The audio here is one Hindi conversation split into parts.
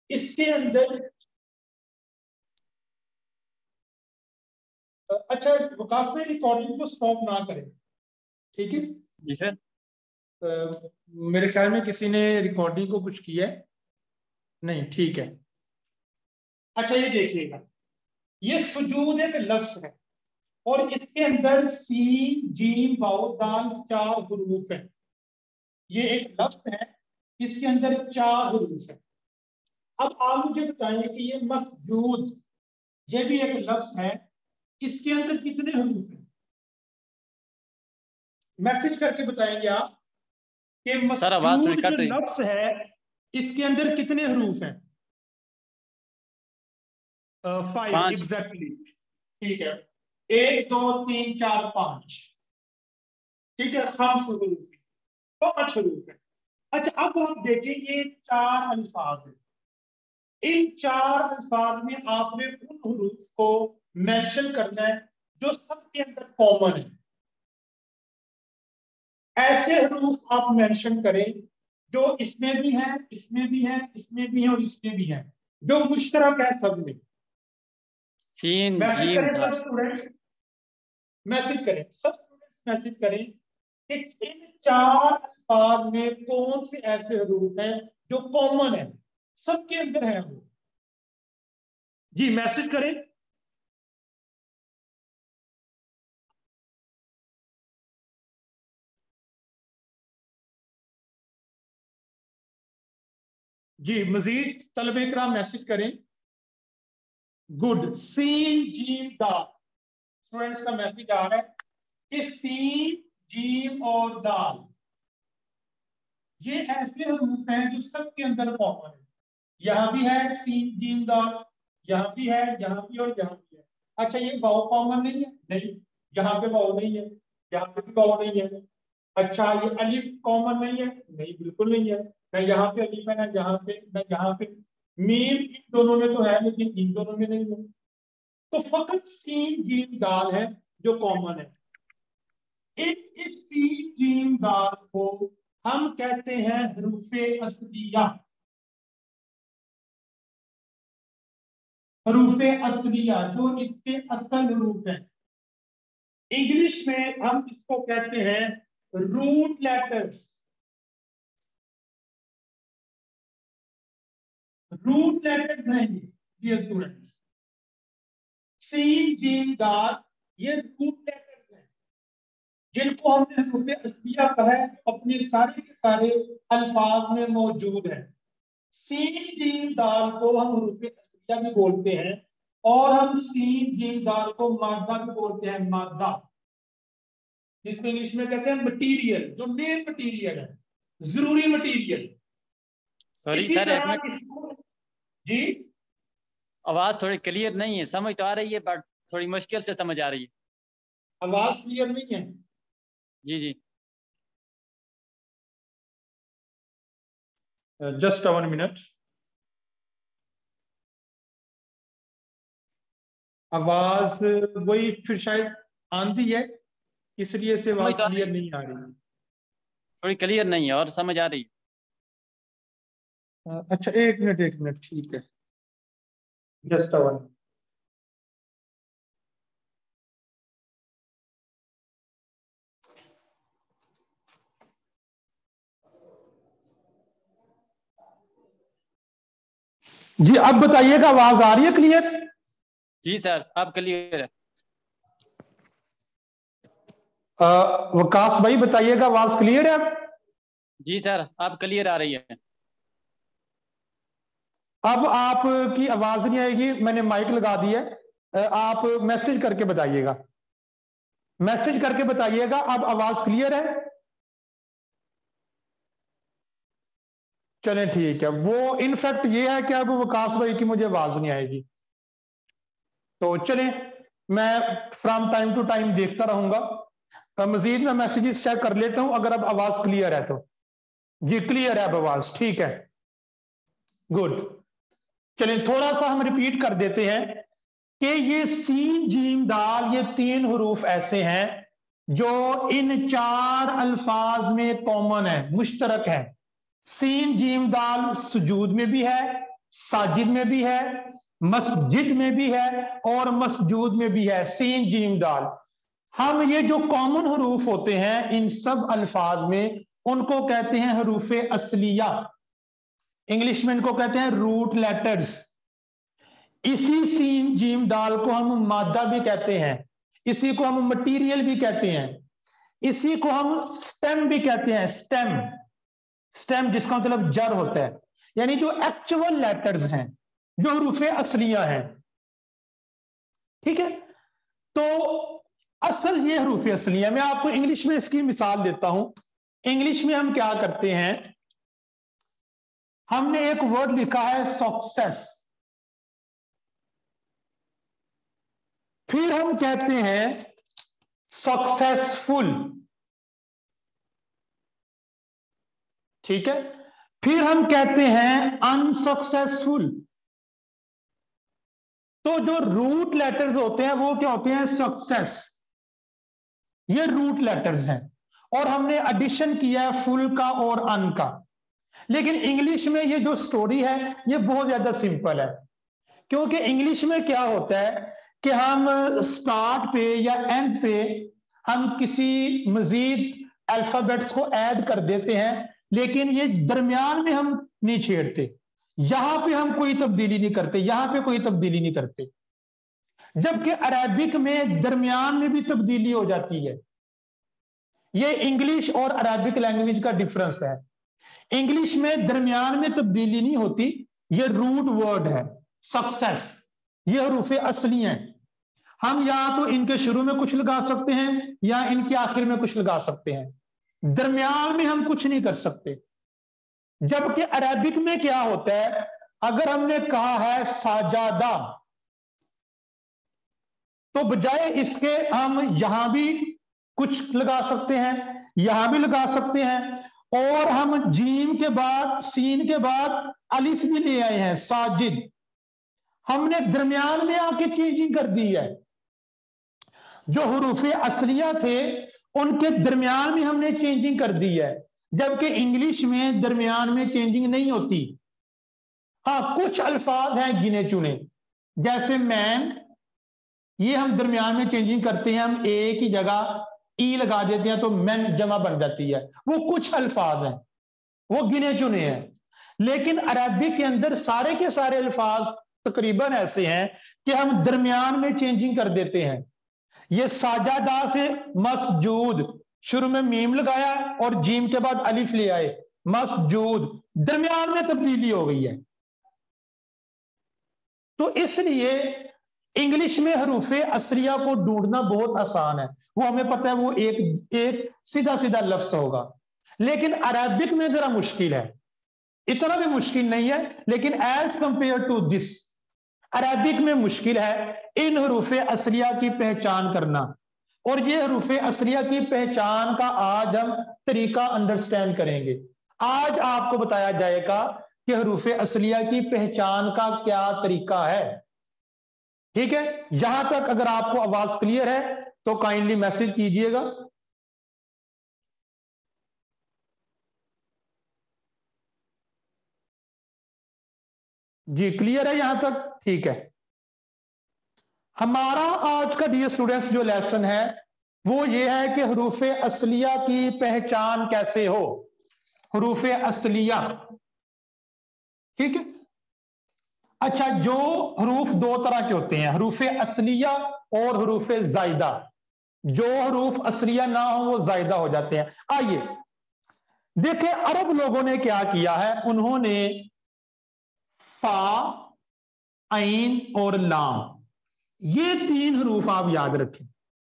इसके अंदर अच्छा वकास में रिकॉर्डिंग को स्टॉप ना करें, ठीक है जी सर। मेरे ख्याल में किसी ने रिकॉर्डिंग को कुछ किया है नहीं, ठीक है। अच्छा ये देखिएगा, ये सुजूद एक लफ्ज है और इसके अंदर सीन जीम वाओ दाल 4 हुरूफ है। ये एक लफ्ज है, इसके अंदर 4 हुरूफ है। अब आप मुझे बताइए कि ये मसजूद, ये भी एक लफ्ज है, इसके अंदर कितने हुरूफ हैं? मैसेज करके बताएंगे आप कि मसजूद जो लफ्ज है इसके अंदर कितने हरूफ हैं? 5 एग्जैक्टली, ठीक है। 1 2 3 4 5, ठीक है। 5 हरूफ, 5 हरूफ है। अच्छा अब आप देखें, ये 4 अल्फाज है। इन 4 अल्फाज में आपने उन हरूफ को मेंशन करना है जो सबके अंदर कॉमन है। ऐसे हरूफ आप मेंशन करें जो इसमें भी है, इसमें भी है, इसमें भी है और इसमें भी है, जो मुश्तरक है सब में। सीन मैसेज जीम करें सब स्टूडेंट्स, मैसेज करें सब स्टूडेंट्स, मैसेज करें कि इन 4 अल्फाज में कौन से ऐसे हरूफ हैं जो कॉमन है, सबके अंदर है वो। जी मैसेज करें। जी मजीद तलबे इकराम मैसेज करें। गुड, सीन जीम दाल, स्टूडेंट्स का मैसेज आ रहा है कि सीन जीम और दाल ये ऐसे हरूफ हैं जो सबके अंदर कॉमन है। यहां भी है सीन जीम दाल, यहां भी है, यहां भी और यहां भी है। अच्छा ये वाव कॉमन नहीं है? नहीं, यहाँ पे वाव नहीं है, यहाँ पे भी वाव नहीं है। अच्छा ये अलिफ कॉमन नहीं है? नहीं बिल्कुल नहीं है, ना यहाँ पे अलिफ है, ना यहाँ पे, ना यहाँ पे। मीम इन दोनों में तो है लेकिन इन दोनों में नहीं है। तो फकत सीन जीम दाल है जो कॉमन है। इस सीन जीम दाल को हम कहते हैं हरूफे असलिया। हरूफे असलिया जो इसके असल हरूफ हैं। इंग्लिश में हम इसको कहते हैं रूट लेटर्स। रूट लेटर्स हैं ये डियर स्टूडेंट्स। सीन जीम दाल ये रूट लेटर्स हैं जिनको हमने हरूफे असलिया कहा है, अपने सारे के सारे अल्फाज में मौजूद है। सीन जीम दाल को हम हरूफे असलिया भी बोलते हैं और हम सीन जीम दाल को मादा भी बोलते हैं, मादा, जिसको इंग्लिश में कहते हैं मटीरियल, जो मेन मटीरियल है, जरूरी मटीरियल। सॉरी सर एक मिनट, इसको जी आवाज थोड़ी क्लियर नहीं है, समझ तो आ रही है बट थोड़ी मुश्किल से समझ आ रही है। आवाज क्लियर नहीं है? जी जी जस्ट 1 मिनट। आवाज वही फिर शायद आंधी है, इसलिए से आवाज क्लियर नहीं आ रही। थोड़ी क्लियर नहीं है और समझ आ रही है। अच्छा 1 मिनट, ठीक है, जस्ट 1। जी अब बताइएगा आवाज आ रही है क्लियर? जी सर अब क्लियर है। वकास भाई बताइएगा आवाज क्लियर है? जी सर अब क्लियर आ रही है। अब आपकी आवाज नहीं आएगी, मैंने माइक लगा दिया है, आप मैसेज करके बताइएगा, मैसेज करके बताइएगा अब आवाज क्लियर है? चलें ठीक है। वो इनफैक्ट ये है कि अब वकास भाई की मुझे आवाज नहीं आएगी, तो चलें मैं फ्रॉम टाइम टू टाइम देखता रहूंगा। मजीद मैं मैसेजेस चेक कर लेता हूं, अगर अब आवाज क्लियर है तो। जी क्लियर है अब आवाज, ठीक है, गुड। चलें थोड़ा सा हम रिपीट कर देते हैं कि ये सीन जीम दाल ये 3 हरूफ ऐसे हैं जो इन 4 अल्फाज में कॉमन है, मुश्तरक है। सीन जीम दाल सुजूद में भी है, साजिद में भी है, मस्जिद में भी है और मसजूद में भी है, सीन जीम दाल। हम ये जो कॉमन हरूफ होते हैं इन सब अल्फाज में उनको कहते हैं हरूफ असलिया, इंग्लिश में इनको कहते हैं रूट लेटर्स। इसी सीन जीम दाल को हम मादा भी कहते हैं, इसी को हम मटीरियल भी कहते हैं, इसी को हम स्टेम भी कहते हैं। स्टेम, स्टेम जिसका मतलब जड़ होता है, यानी जो एक्चुअल लेटर्स हैं, जो हरूफ असलिया हैं। ठीक है, तो असल ये हरूफ असलिया। मैं आपको इंग्लिश में इसकी मिसाल देता हूं। इंग्लिश में हम क्या करते हैं, हमने एक वर्ड लिखा है सक्सेस, फिर हम कहते हैं सक्सेसफुल। ठीक है, फिर हम कहते हैं अनसक्सेसफुल। तो जो रूट लेटर्स होते हैं वो क्या होते हैं, सक्सेस, ये रूट लेटर्स हैं। और हमने एडिशन किया है फुल का और अन का। लेकिन इंग्लिश में ये जो स्टोरी है ये बहुत ज्यादा सिंपल है, क्योंकि इंग्लिश में क्या होता है कि हम स्टार्ट पे या एंड पे हम किसी मजीद अल्फाबेट्स को ऐड कर देते हैं, लेकिन ये दरमियान में हम नहीं छेड़ते। यहां पे हम कोई तब्दीली नहीं करते, यहां पे कोई तब्दीली नहीं करते। जबकि अरबिक में दरमियान में भी तब्दीली हो जाती है। ये इंग्लिश और अरबिक लैंग्वेज का डिफरेंस है। इंग्लिश में दरमियान में तब्दीली नहीं होती, ये रूट वर्ड है सक्सेस, ये हरूफ असली हैं। हम या तो इनके शुरू में कुछ लगा सकते हैं या इनके आखिर में कुछ लगा सकते हैं, दरमियान में हम कुछ नहीं कर सकते। जबकि अरबिक में क्या होता है, अगर हमने कहा है साजादा, तो बजाय इसके हम यहां भी कुछ लगा सकते हैं, यहां भी लगा सकते हैं, और हम जीम के बाद सीन के बाद अलिफ भी ले आए हैं साजिद। हमने दरमियान में आके चेंजिंग कर दी है। जो हरूफ असलिया थे उनके दरमियान में हमने चेंजिंग कर दी है, जबकि इंग्लिश में दरमियान में चेंजिंग नहीं होती। हाँ, कुछ अल्फाज हैं गिने चुने, जैसे मैन, ये हम दरमियान में चेंजिंग करते हैं, हम ए की जगह ई लगा देते हैं तो मैन जमा बन जाती है। वो कुछ अल्फाज हैं, वो गिने चुने हैं। लेकिन अरबिक के अंदर सारे के सारे अल्फाज तकरीबन ऐसे हैं कि हम दरमियान में चेंजिंग कर देते हैं। ये साजादा से मसजूद, शुरू में मीम लगाया और जीम के बाद अलिफ ले आए, मसजूद, दरमियान में तब्दीली हो गई है। तो इसलिए इंग्लिश में हरूफ असरिया को ढूंढना बहुत आसान है, वो हमें पता है वो एक सीधा सीधा लफ्ज होगा। लेकिन अरबिक में जरा मुश्किल है, इतना भी मुश्किल नहीं है, लेकिन as compare to this Arabic में मुश्किल है इन हरूफ असरिया की पहचान करना। और ये हरूफ असरिया की पहचान का आज हम तरीका अंडरस्टैंड करेंगे। आज आपको बताया जाएगा कि हरूफ असलिया की पहचान का क्या तरीका है। ठीक है, यहां तक अगर आपको आवाज क्लियर है तो काइंडली मैसेज कीजिएगा। जी क्लियर है यहां तक, ठीक है। हमारा आज का डियर स्टूडेंट्स जो लेसन है वो ये है कि हरूफ असलिया की पहचान कैसे हो। हरूफ असलिया, ठीक है। अच्छा, जो हरूफ दो तरह के होते हैं, हरूफ असलिया और हरूफ जायदा। जो हरूफ असलिया ना हो वो जायदा हो जाते हैं। आइए देखें अरब लोगों ने क्या किया है, उन्होंने फा, ऐन और लाम, ये तीन हरूफ आप याद रखें।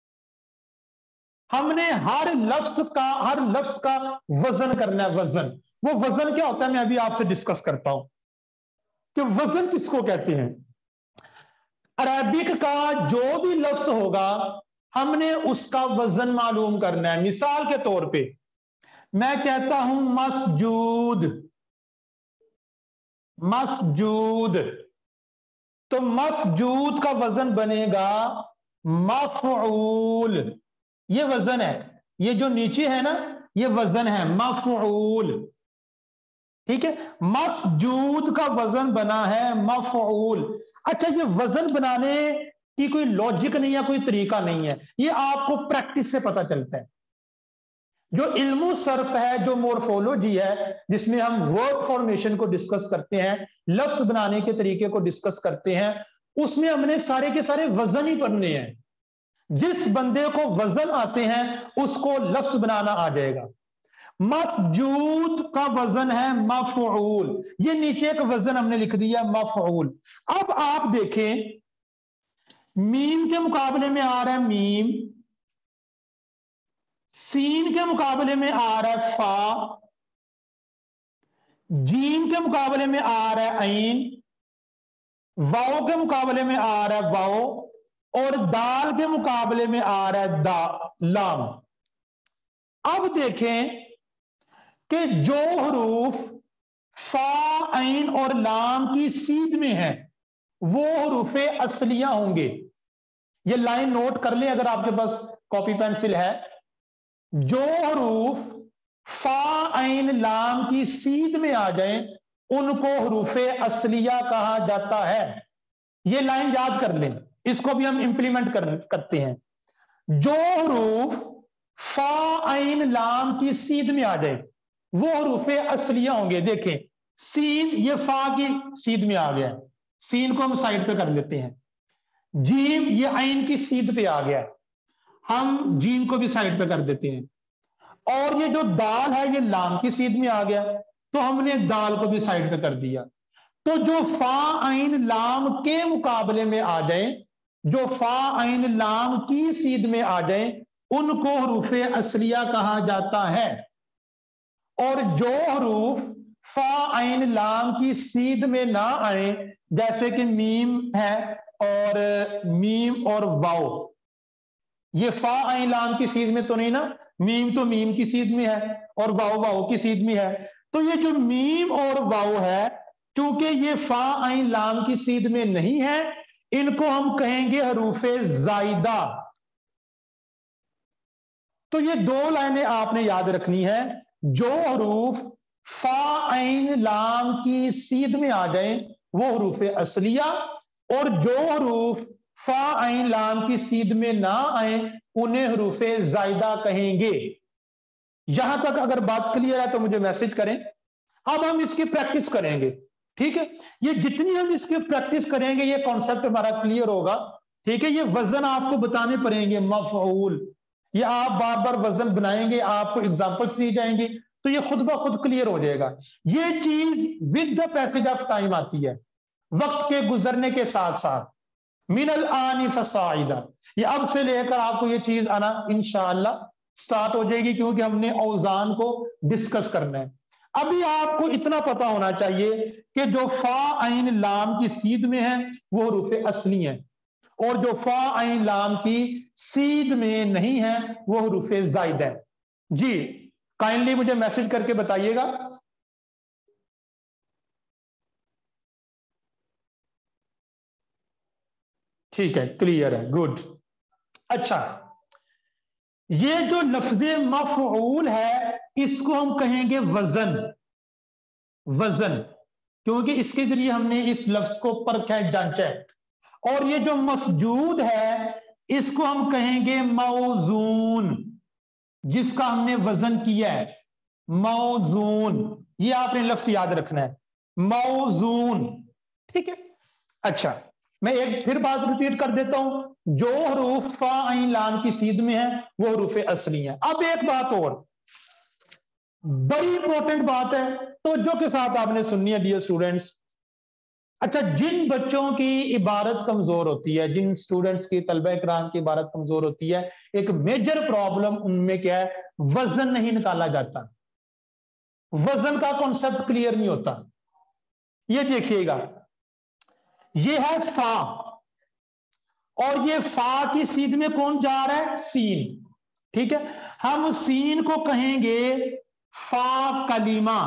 हमने हर लफ्ज का वजन करना है। वजन, वो वजन क्या होता है मैं अभी आपसे डिस्कस करता हूं कि वजन किसको कहते हैं। अरबिक का जो भी लफ्ज होगा हमने उसका वजन मालूम करना है। मिसाल के तौर पे मैं कहता हूं मसजूद, मसजूद, तो मसजूद का वजन बनेगा मफऊल। ये वजन है, ये जो नीचे है ना ये वजन है मफऊल। ठीक है, मसजूद का वजन बना है मफऊल। अच्छा, ये वजन बनाने की कोई लॉजिक नहीं है, कोई तरीका नहीं है, ये आपको प्रैक्टिस से पता चलता है। जो इल्मु सर्फ है, जो मोर्फोलॉजी है, जिसमें हम वर्ड फॉर्मेशन को डिस्कस करते हैं, लफ्ज बनाने के तरीके को डिस्कस करते हैं, उसमें हमने सारे के सारे वजन ही पढ़ने हैं। जिस बंदे को वजन आते हैं उसको लफ्ज बनाना आ जाएगा। मसजूद का वजन है मफऊल, ये नीचे एक वजन हमने लिख दिया मफऊल। अब आप देखें, मीम के मुकाबले में आ रहा है मीम, सीन के मुकाबले में आ रहा है फा, जीम के मुकाबले में आ रहा है ऐन, वाओ के मुकाबले में आ रहा है वाओ, और दाल के मुकाबले में आ रहा है लाम। अब देखें कि जो हरूफ फा, ऐन और लाम की सीध में है वो हरूफे असलिया होंगे। ये लाइन नोट कर लें अगर आपके पास कॉपी पेंसिल है। जो हरूफ फा, ऐन, लाम की सीध में आ जाए उनको हरूफे असलिया कहा जाता है। ये लाइन याद कर लें, इसको भी हम इंप्लीमेंट करते हैं। जो हरूफ फा, ऐन, लाम की सीध में आ जाए वो हरूफे असलिया होंगे। देखें, सीन, ये फा की सीध में आ गया, सीन को हम साइड पे कर लेते हैं। जीम, ये ऐन की सीध पे आ गया, हम जीम को भी साइड पे कर देते हैं। और ये जो दाल है ये लाम की सीध में आ गया, तो हमने दाल को भी साइड पे कर दिया। तो जो फा, ऐन, लाम के मुकाबले में आ जाए, जो फा, ऐन, लाम की सीध में आ जाए उनको हरूफे असलिया कहा जाता है। और जो हरूफ फा, ऐन, लाम की सीध में ना आए, जैसे कि मीम है और मीम और वाओ, ये फा, ऐन, लाम की सीध में तो नहीं ना, मीम तो मीम की सीध में है और वाओ वाओ की सीध में है। तो ये जो मीम और वाओ है, क्योंकि ये फा, ऐन, लाम की सीध में नहीं है, इनको हम कहेंगे हरूफे जायदा। तो ये दो लाइनें आपने याद रखनी है। जो हरूफ फा, ऐन, लाम की सीध में आ जाए वो हरूफे असलिया, और जो हरूफ फा, ऐन, लाम की सीध में ना आए उन्हें हरूफे जायदा कहेंगे। यहां तक अगर बात क्लियर है तो मुझे मैसेज करें। अब हम इसकी प्रैक्टिस करेंगे, ठीक है। ये जितनी हम इसकी प्रैक्टिस करेंगे ये कॉन्सेप्ट हमारा क्लियर होगा, ठीक है। ये वजन आपको बताने पड़ेंगे मफऊल, ये आप बार बार वजन बनाएंगे, आपको एग्जांपल्स दी जाएंगी, तो ये खुद ब खुद क्लियर हो जाएगा। ये चीज with the passage of time आती है, वक्त के गुजरने के साथ साथ। मिनल आनी फसाइदा, ये अब से लेकर आपको ये चीज आना इंशाअल्लाह स्टार्ट हो जाएगी, क्योंकि हमने औजान को डिस्कस करना है। अभी आपको इतना पता होना चाहिए कि जो फा, ऐन, लाम की सीध में है वो हरूफे असली है, और जो फा, ऐन, लाम की सीध में नहीं है वो हरूफे जायद है। जी काइंडली मुझे मैसेज करके बताइएगा। ठीक है, क्लियर है, गुड। अच्छा, ये जो लफ्ज़े मफऊल है इसको हम कहेंगे वजन, वजन, क्योंकि इसके जरिए हमने इस लफ्ज को परखा है, जांचा है। और ये जो मसजूद है इसको हम कहेंगे मौजून, जिसका हमने वजन किया है, मौजून। ये आपने लफ्ज याद रखना है, मौजून, ठीक है। अच्छा, मैं एक फिर बात रिपीट कर देता हूं, जो हरूफ फा, ऐन, लाम की सीध में है वो हरूफ असली है। अब एक बात और बड़ी इंपॉर्टेंट बात है, तो जो के साथ आपने सुननी है डियर स्टूडेंट्स। अच्छा, जिन बच्चों की इबारत कमजोर होती है, जिन स्टूडेंट्स की, तलबा इकराम की इबारत कमजोर होती है, एक मेजर प्रॉब्लम उनमें क्या है, वजन नहीं निकाला जाता, वजन का कॉन्सेप्ट क्लियर नहीं होता। ये देखिएगा, ये है फा, और ये फा की सीध में कौन जा रहा है, सीन, ठीक है। हम सीन को कहेंगे फा कलीमा,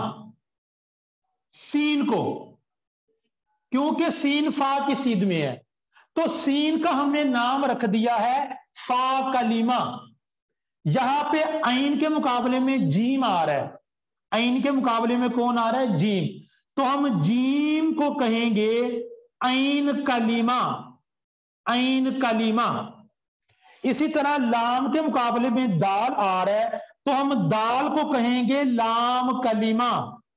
सीन को, क्योंकि सीन फा की सीध में है, तो सीन का हमने नाम रख दिया है फा कलीमा। यहां पे ऐन के मुकाबले में जीम आ रहा है, ऐन के मुकाबले में कौन आ रहा है? जीम। तो हम जीम को कहेंगे ऐन कलीमा, ऐन कलीमा। इसी तरह लाम के मुकाबले में दाल आ रहा है, तो हम दाल को कहेंगे लाम कलीमा।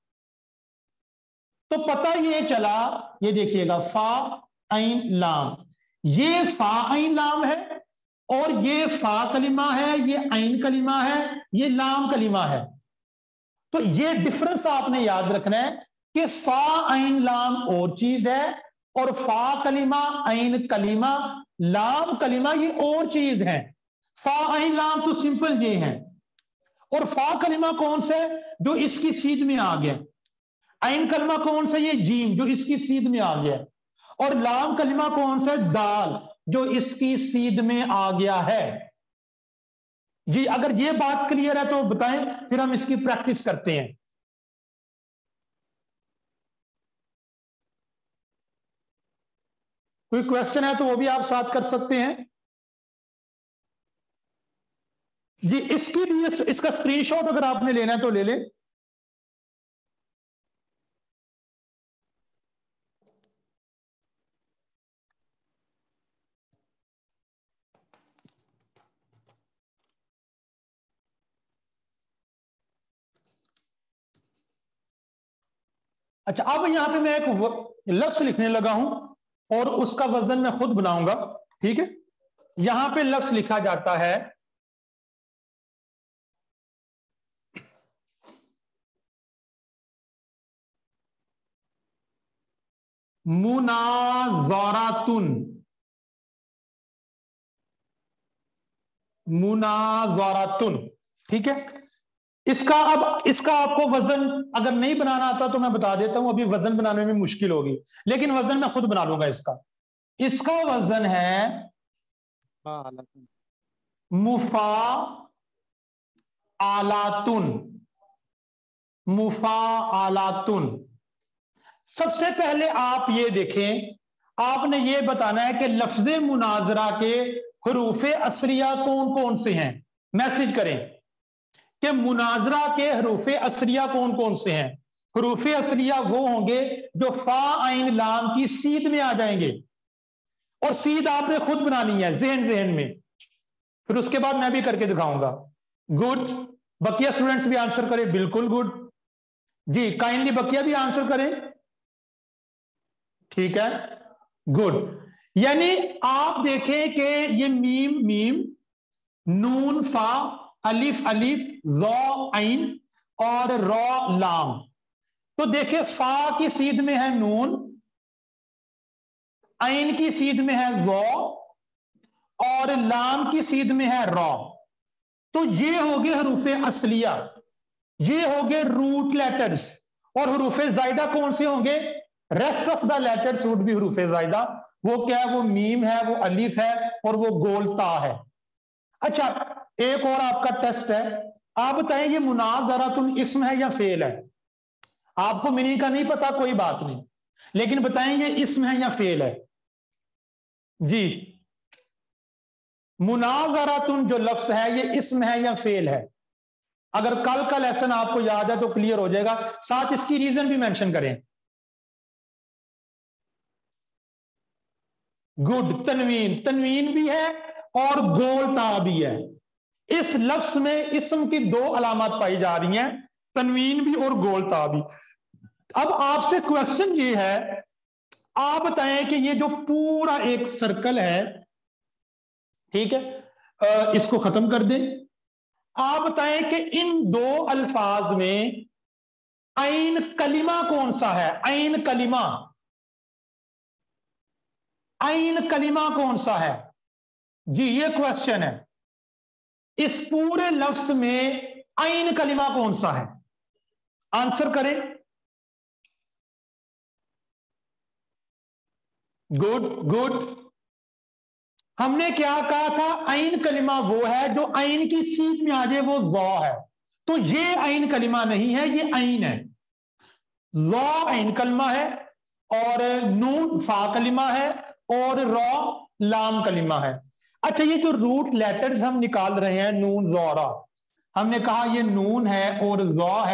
तो पता ये चला, ये देखिएगा फा ऐन लाम, ये फा ऐन लाम है और ये फा कलिमा है, ये ऐन कलिमा है, ये लाम कलिमा है। तो ये डिफरेंस आपने याद रखना है कि फा ऐन लाम और चीज है और फा कलिमा ऐन कलिमा लाम कलिमा ये और चीज है। फा ऐन लाम तो सिंपल ये है, और फा कलिमा कौन सा है? जो इसकी सीध में आ गया। ऐन कलिमा कौन सा? ये जीम, जो इसकी सीध में आ गया। और लाम कलिमा कौन सा? दाल, जो इसकी सीध में आ गया है। जी अगर ये बात क्लियर है तो बताएं, फिर हम इसकी प्रैक्टिस करते हैं। कोई क्वेश्चन है तो वो भी आप साथ कर सकते हैं। जी इसकी भी इसका स्क्रीनशॉट अगर आपने लेना है तो ले लें। अच्छा अब यहां पे मैं एक लफ्ज लिखने लगा हूं और उसका वजन मैं खुद बनाऊंगा, ठीक है। यहां पे लफ्ज लिखा जाता है मुनाज़रातुन, मुनाज़रातुन, ठीक है। इसका आपको वजन अगर नहीं बनाना आता तो मैं बता देता हूं, अभी वजन बनाने में मुश्किल होगी, लेकिन वजन मैं खुद बना लूंगा। इसका वजन है मुफा आलातुन, मुफा आलातुन। सबसे पहले आप ये देखें, आपने ये बताना है कि लफ्ज़े मुनाजरा के हरूफे असरिया कौन कौन से हैं। मैसेज करें कि मुनाजरा के हरूफे असरिया कौन कौन से हैं। हरूफे असरिया वो होंगे जो फा आइन लाम की सीध में आ जाएंगे, और सीध आपने खुद बनानी है जहन में, फिर उसके बाद मैं भी करके दिखाऊंगा। गुड, बकिया स्टूडेंट्स भी आंसर करें। बिल्कुल गुड जी, काइंडली बकिया भी आंसर करें, ठीक है, गुड। यानी आप देखें कि ये मीम मीम, नून फा, अलिफ अलिफ, ज़ौ ऐन और रॉ लाम। तो देखें फा की सीध में है नून, ऐन की सीध में है ज़ौ और लाम की सीध में है रॉ। तो ये हो गए हरूफे असलिया, ये हो गए रूट लेटर्स। और हरूफे जायदा कौन से होंगे? Rest of the letters would be हरूफे जायदा। वो क्या है? वो मीम है, वो अलिफ है और वो गोल ता है। अच्छा एक और आपका टेस्ट है, आप बताएं ये मुनाज़रातुन इस्म है या फेल है? आपको मीनिंग का नहीं पता, कोई बात नहीं, लेकिन बताएं ये इस्म है या फेल है? जी मुनाज़रातुन जो लफ्ज है ये इस्म है या फेल है? अगर कल का लेसन आपको याद है तो क्लियर हो जाएगा, साथ इसकी रीजन भी मेंशन करें। गुड, तनवीन, तनवीन भी है और गोलता भी है। इस लफ्ज में इस्म की दो अलामत पाई जा रही हैं, तनवीन भी और गोलता भी। अब आपसे क्वेश्चन ये है, आप बताएं कि ये जो पूरा एक सर्कल है, ठीक है, इसको खत्म कर दें। आप बताएं कि इन दो अल्फाज में ऐन कलिमा कौन सा है? ऐन कलिमा, ऐन कलिमा कौन सा है? जी ये क्वेश्चन है, इस पूरे लफ्ज में ऐन कलिमा कौन सा है? आंसर करें। Good good. हमने क्या कहा था? ऐन कलिमा वो है जो ऐन की सीध में आ जाए, वो ज़ौ है। तो ये ऐन कलिमा नहीं है, ये ऐन है। ज़ौ ऐन कलिमा है और नून फा कलिमा है और रॉ लाम कलिमा है। अच्छा ये जो रूट लेटर्स हम निकाल रहे हैं, नून ज़ौ रा, हमने कहा ये नून है और ज़ौ है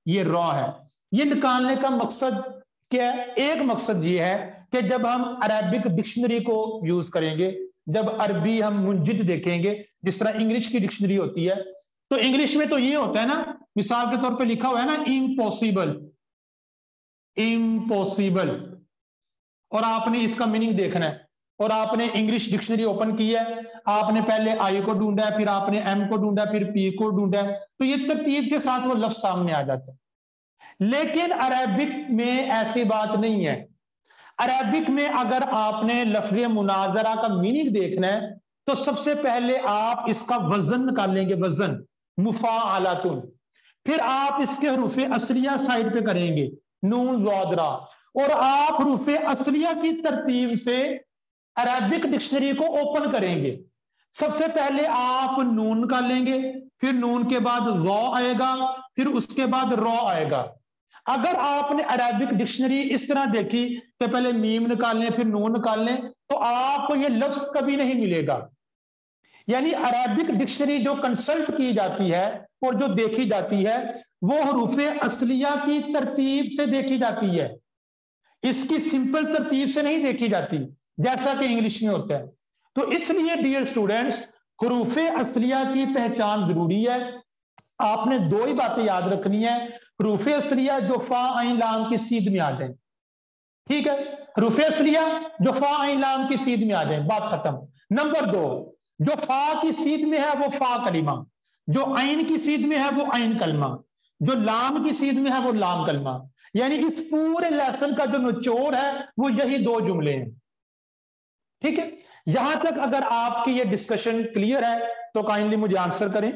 ये रॉ है। ये निकालने का मकसद क्या है? एक मकसद ये है कि जब हम अरबिक डिक्शनरी को यूज करेंगे, जब अरबी हम मुंजिद देखेंगे, जिस तरह इंग्लिश की डिक्शनरी होती है, तो इंग्लिश में तो ये होता है ना, मिसाल के तौर पे लिखा हुआ है ना इम्पॉसिबल, इम्पॉसिबल, और आपने इसका मीनिंग देखना है, और आपने इंग्लिश डिक्शनरी ओपन की है, आपने पहले आई को ढूंढा है, फिर आपने एम को ढूंढा, फिर पी को ढूंढा है, तो ये तरतीब के साथ वो लफ्ज सामने आ जाता है। लेकिन अरबिक में ऐसी बात नहीं है। अरबिक में अगर आपने लफ्ज मुनाजरा का मीनिंग देखना है तो सबसे पहले आप इसका वजन निकालेंगे, वजन मुफाअलातुन, फिर आप इसके हरूफे असलिया साइड पे करेंगे, नून ज़ादरा, और आप हरूफे असलिया की तरतीब से अरबिक डिक्शनरी को ओपन करेंगे। सबसे पहले आप नून निकालेंगे, फिर नून के बाद रॉ आएगा, फिर उसके बाद रॉ आएगा। अगर आपने अरबिक डिक्शनरी इस तरह देखी कि पहले मीम निकाल लें फिर नून निकाल लें, तो आपको ये लफ्ज कभी नहीं मिलेगा। यानी अरबिक डिक्शनरी जो कंसल्ट की जाती है और जो देखी जाती है वो हरूफे असलिया की तरतीब से देखी जाती है, इसकी सिंपल तरतीब से नहीं देखी जाती जैसा कि इंग्लिश में होता है। तो इसलिए डियर स्टूडेंट्स, हरूफे असलिया की पहचान जरूरी है। आपने दो ही बातें याद रखनी है, हरूफे असलिया जो फा आइन लाम की सीध में आ जाए, ठीक है, हरूफे असलिया जो फा आइन लाम की सीध में आ जाए, बात खत्म। नंबर दो, जो फा की सीध में है वो फा कलिमा, जो आइन की सीध में है वो आइन कलमा, जो लाम की सीध में है वो लाम कलमा। यानी इस पूरे लेसन का जो निचोड़ है वो यही दो जुमले हैं, ठीक है। यहां तक अगर आपकी ये डिस्कशन क्लियर है तो काइंडली मुझे आंसर करें।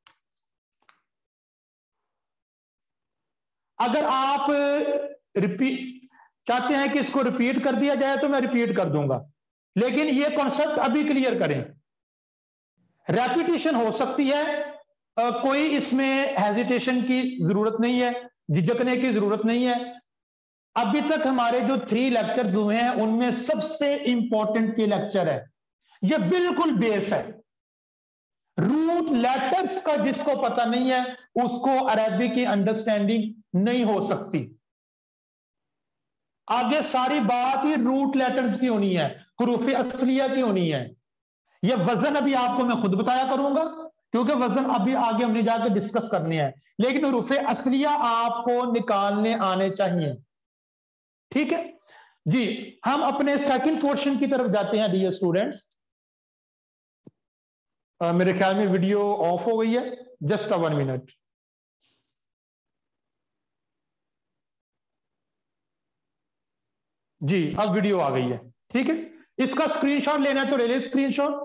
अगर आप रिपीट चाहते हैं कि इसको रिपीट कर दिया जाए तो मैं रिपीट कर दूंगा, लेकिन ये कॉन्सेप्ट अभी क्लियर करें। रेपिटेशन हो सकती है, कोई इसमें हेजिटेशन की जरूरत नहीं है, झिझकने की जरूरत नहीं है। अभी तक हमारे जो 3 लेक्चर्स हुए हैं उनमें सबसे इंपॉर्टेंट ये लेक्चर है, ये बिल्कुल बेस है। रूट लेटर्स का जिसको पता नहीं है उसको अरबी की अंडरस्टैंडिंग नहीं हो सकती। आगे सारी बात ही रूट लेटर्स की होनी है, हुरूफ असलिया की होनी है। ये वजन अभी आपको मैं खुद बताया करूंगा, क्योंकि वजन अभी आगे हमने जाकर डिस्कस करने हैं, लेकिन हुरूफ असलिया आपको निकालने आने चाहिए, ठीक है जी। हम अपने सेकंड पोर्शन की तरफ जाते हैं डियर स्टूडेंट्स। मेरे ख्याल में वीडियो ऑफ हो गई है, जस्ट 1 मिनट। जी अब वीडियो आ गई है, ठीक है। इसका स्क्रीनशॉट लेना है तो ले ले स्क्रीनशॉट।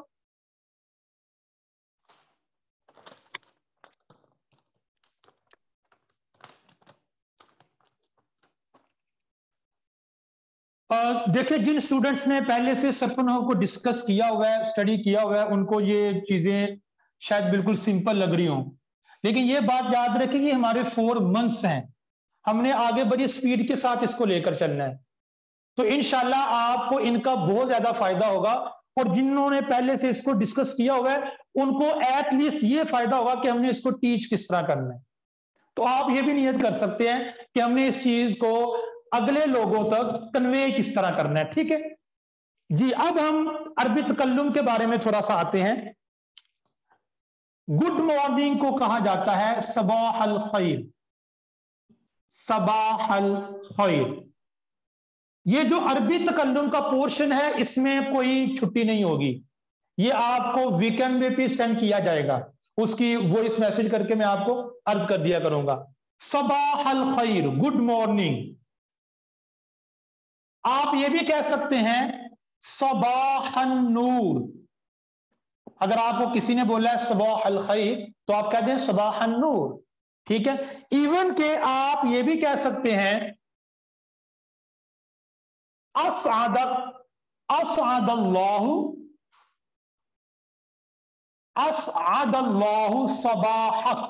देखिए, जिन स्टूडेंट्स ने पहले से सरफनहव को डिस्कस किया हुआ है, स्टडी किया हुआ है, उनको ये चीजें शायद बिल्कुल सिंपल लग रही हों, लेकिन ये बात याद रखें कि हमारे 4 मंथ्स हैं, हमने आगे बड़ी स्पीड के साथ इसको लेकर चलना है। तो इंशाल्लाह आपको इनका बहुत ज्यादा फायदा होगा, और जिन्होंने पहले से इसको डिस्कस किया हुआ है उनको एटलीस्ट ये फायदा होगा कि हमने इसको टीच किस तरह करना है। तो आप ये भी नियत कर सकते हैं कि हमने इस चीज को अगले लोगों तक कन्वे किस तरह करना है, ठीक है जी। अब हम अरबी तकल्लुम के बारे में थोड़ा सा आते हैं। गुड मॉर्निंग को कहा जाता है सबाहल खैर, सबाहल खैर। ये जो अरबी तकल्लुम का पोर्शन है इसमें कोई छुट्टी नहीं होगी, ये आपको वीकेंड में भी सेंड किया जाएगा, उसकी वॉइस मैसेज करके मैं आपको अर्ज कर दिया करूंगा। सबाहल खैर, गुड मॉर्निंग। आप ये भी कह सकते हैं सबाहन नूर। अगर आपको किसी ने बोला है सबाहल खैर तो आप कह दें सबाहन नूर, ठीक है। इवन के आप ये भी कह सकते हैं असअदल्लाहु सबाहक,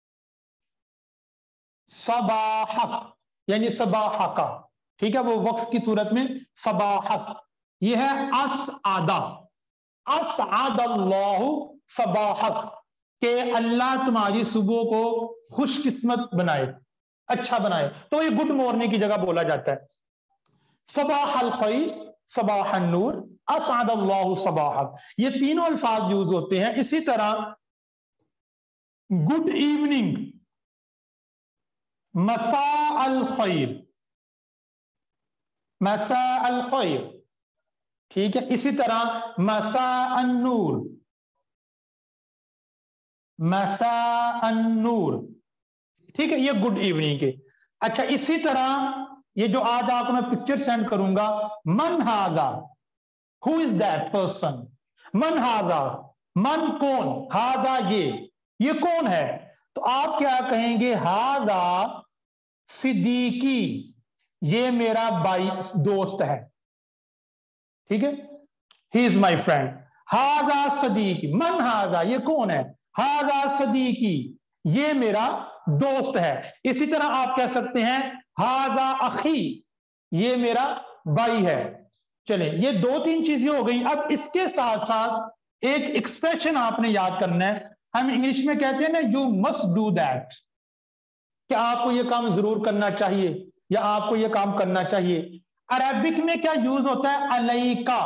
सबाहक यानी सबाहका, ठीक है, वो वक्फ की सूरत में सबाहक। ये है असआदा, असअदल्लाहु सबाहक, के अल्लाह तुम्हारी सुबह को खुशकिस्मत बनाए। अच्छा बनाए, तो ये गुड मॉर्निंग की जगह बोला जाता है। सबाह अल खैर, सबाह अन नूर, असअद अल्लाहु सबाहक, ये तीनों अल्फाज यूज होते हैं। इसी तरह गुड इवनिंग, मसा अल खैर, मसा अल खैर, ठीक है। इसी तरह मसा अन नूर, मसा अन नूर, ठीक है, ये गुड इवनिंग के। अच्छा, इसी तरह ये जो आज आपको मैं पिक्चर सेंड करूंगा, मन हाजा, हु इज दैट पर्सन, मन हाजा, मन कौन, हाजा ये कौन है, तो आप क्या कहेंगे, हाजा सिद्दीकी, ये मेरा भाई दोस्त है, ठीक है, ही इज माई फ्रेंड। हाजा सदीकी, मन हाजा, ये कौन है, हाजा सदीकी, ये मेरा दोस्त है। इसी तरह आप कह सकते हैं हाजा अखी, ये मेरा भाई है। चले, ये दो तीन चीजें हो गई। अब इसके साथ साथ एक एक्सप्रेशन आपने याद करना है। हम इंग्लिश में कहते हैं ना, यू मस्ट डू दैट, कि आपको ये काम जरूर करना चाहिए या आपको ये काम करना चाहिए। अरबिक में क्या यूज होता है, अलैका,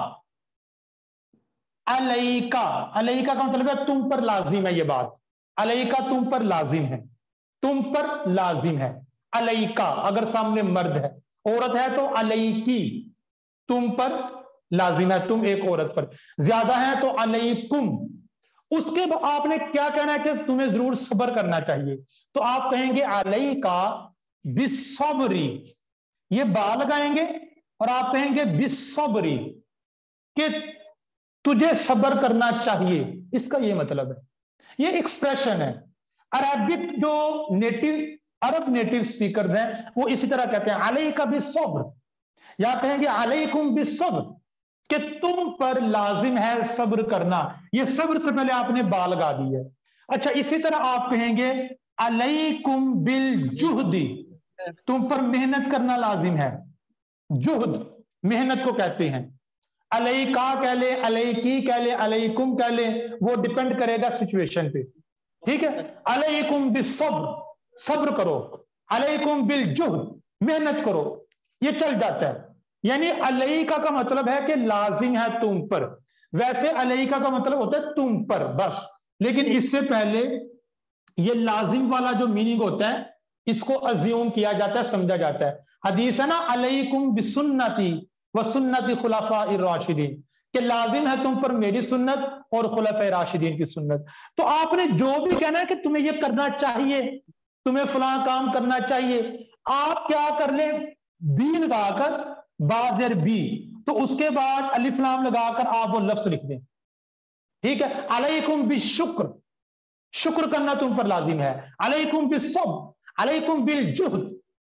अलैका, अलैका का मतलब है तुम पर लाजिम है, ये बात, अलैका तुम पर लाजिम है, तुम पर लाजिम है। अलैका अगर सामने मर्द है, औरत है तो अलैकी, तुम पर लाजिम है, तुम एक औरत पर, ज्यादा है तो अलैकुम। उसके बाद आपने क्या कहना है कि तुम्हें जरूर सब्र करना चाहिए, तो आप कहेंगे अलैका बिस्सब्री, ये बा लगाएंगे और आप कहेंगे बिस्सब्री, कि तुझे सब्र करना चाहिए, इसका ये मतलब है। ये एक्सप्रेशन है। अरबिक जो अरब नेटिव स्पीकर्स हैं वो इसी तरह कहते हैं, अलैका बिस्सब्र, या कहेंगे अलैकुम बिस्सब्र, कि तुम पर लाजिम है सब्र करना। ये सब्र से पहले आपने बा लगा दी है। अच्छा, इसी तरह आप कहेंगे अलैकुम बिल जुहदी, तुम पर मेहनत करना लाजिम है। जुहद मेहनत को कहते हैं। अलैका कह ले, अलैकी कह ले, अलैकुम कह ले, वो डिपेंड करेगा सिचुएशन पे, ठीक है। अलैकुम बिस्सब्र, सब्र करो, अलैकुम बिल जुहद, मेहनत करो, ये चल जाता है। यानी अलैका का मतलब है कि लाजिम है तुम पर, वैसे अलैका का मतलब होता है तुम पर बस, लेकिन इससे पहले ये लाजिम वाला जो मीनिंग होता है इसको अज्यूम किया जाता है, समझा जाता है। हदीस है ना, अलैकुम बिसुन्नती व सुन्नती खुलफाए राशिदीन, कि लाजिम है तुम पर मेरी सुन्नत और खुलफाए राशिदीन की सुन्नत। तो आपने जो भी कहना है कि तुम्हें ये करना चाहिए, तुम्हें फलां काम करना चाहिए, आप क्या कर ले, बी लगाकर, बाजर बी, तो उसके बाद अलिफ लाम लगाकर आप वो लफ्ज लिख दें, ठीक है। अलैकुम बिशुक्र, शुक्र करना तुम पर लाजिम है। अलैकुम बिस्सब्र, अलैकुम बिल जुहद,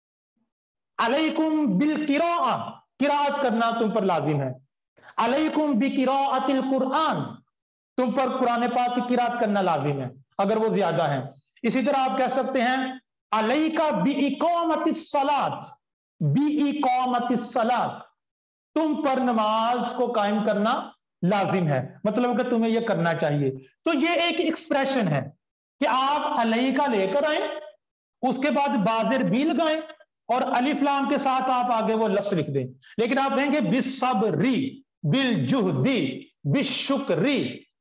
अलैकुम बिल किराआ, किरात करना तुम पर लाजिम है। अलैकुम बिकिराअतिल कुरान, तुम पर कुरान पाक की किरात करना लाजिम है अगर वो ज्यादा है। इसी तरह आप कह सकते हैं अलैका बिइकामतिस सलात, बिइकामतिस सलात, तुम पर नमाज को कायम करना लाजिम है, मतलब कि तुम्हें यह करना चाहिए। तो ये एक एक्सप्रेशन है कि आप अलैका लेकर आए, उसके बाद बाजिर भी लगाएं और अलिफ लाम के साथ आप आगे वो लफ्ज लिख दें। लेकिन आप कहेंगे बिस्सब्री, बिल जुहदी, बिशुक्री,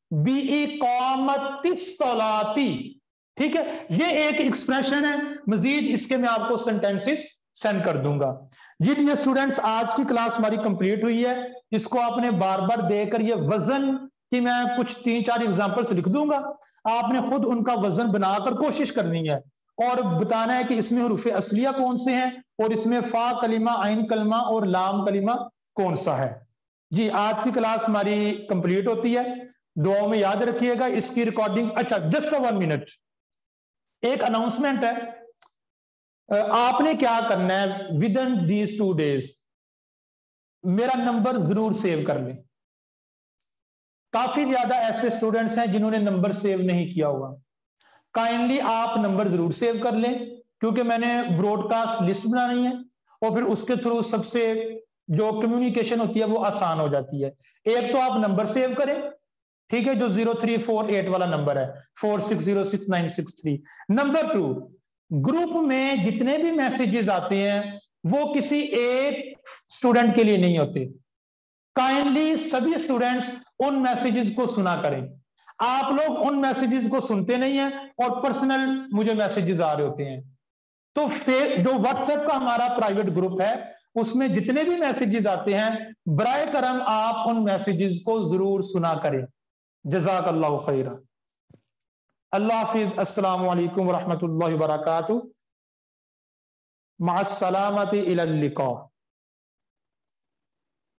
बिइकामतिस सलाती, ठीक है। ये एक एक्सप्रेशन है। मजीद इसके मैं आपको सेंटेंसेस सेंड कर दूंगा। जी डियर स्टूडेंट्स, आज की क्लास हमारी कंप्लीट हुई है। इसको आपने बार बार देकर ये वजन की मैं कुछ 3-4 एग्जांपल्स लिख दूंगा, आपने खुद उनका वजन बनाकर कोशिश करनी है और बताना है कि इसमें हुरूफ असलिया कौन से हैं और इसमें फा कलिमा, आइन कलिमा और लाम कलिमा कौन सा है। जी, आज की क्लास हमारी कंप्लीट होती है। दुआ में याद रखिएगा इसकी रिकॉर्डिंग। अच्छा, जस्ट 1 मिनट, एक अनाउंसमेंट है। आपने क्या करना है, विद इन दीज 2 डेज मेरा नंबर जरूर सेव कर लें। काफी ज्यादा ऐसे स्टूडेंट्स हैं जिन्होंने नंबर सेव नहीं किया हुआ। काइंडली आप नंबर जरूर सेव कर लें, क्योंकि मैंने ब्रॉडकास्ट लिस्ट बनानी है और फिर उसके थ्रू सबसे जो कम्युनिकेशन होती है वो आसान हो जाती है। एक तो आप नंबर सेव करें, ठीक है, जो 0348 वाला नंबर है 46069663। नंबर 2, ग्रुप में जितने भी मैसेजेस आते हैं वो किसी एक स्टूडेंट के लिए नहीं होते। काइंडली सभी स्टूडेंट्स उन मैसेजेस को सुना करें। आप लोग उन मैसेजेस को सुनते नहीं हैं और पर्सनल मुझे मैसेजेस आ रहे होते हैं। तो फिर जो व्हाट्सएप का हमारा प्राइवेट ग्रुप है उसमें जितने भी मैसेजेस आते हैं बराए करम आप उन मैसेजेस को जरूर सुना करें। जज़ाकल्लाहु खैरा। अल्लाह हाफिज। अस्सलामु अलैकुम व रहमतुल्लाहि व बरकातुहू। मअस सलामति इलल लिक़ा।